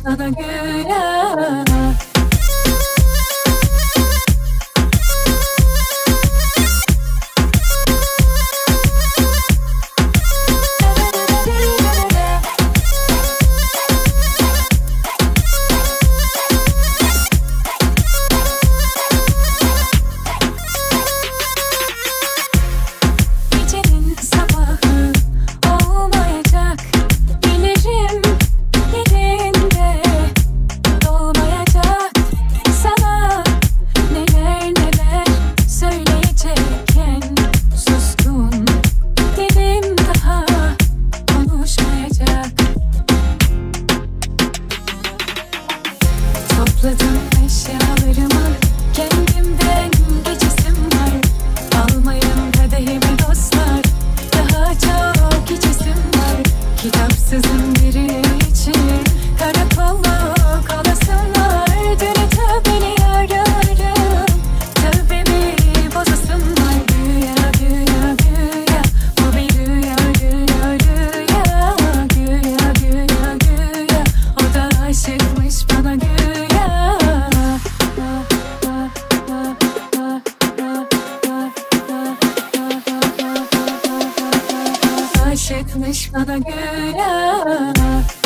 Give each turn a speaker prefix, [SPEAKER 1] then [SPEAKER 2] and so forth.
[SPEAKER 1] aşıkmış bana güya. Topladım eşyalarımı, kendimden geçesim var. Almayın kadehimi dostlar, daha çok içesim var. Kitapsızın biri için karakolla kalasım var. Dönüp beni ararım, tövbemi bozasım var. Güya güya güya, bu bir rüya rüya rüya. Güya güya güya, o da aşıkmış bana güya. Aşıkmış bana güya.